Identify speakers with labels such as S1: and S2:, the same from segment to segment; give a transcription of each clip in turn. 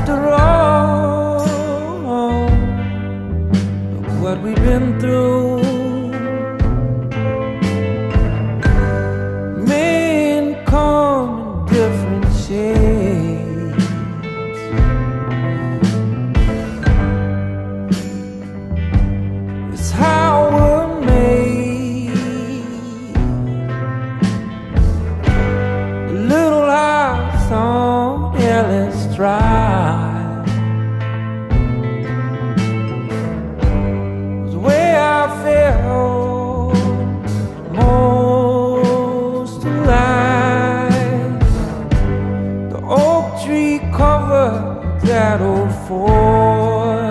S1: After all, look what we've been through. Men come in different shades. It's how we're made. The little house on Ellis Drive was the way I felt most alive. The oak tree covered that old fort.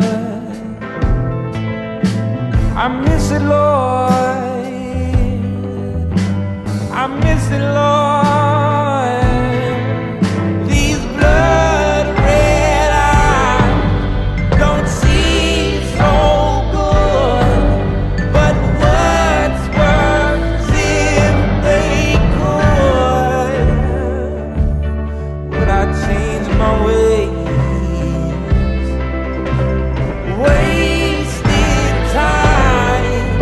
S1: I miss it, Lord. I miss it, Lord. These blood red eyes don't see so good, but what's worse if they could? Would I change my ways? Wasted time,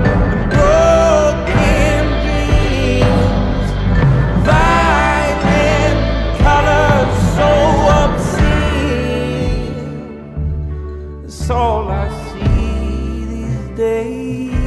S1: broken dreams, violent colors so obscene. That's all I see these days.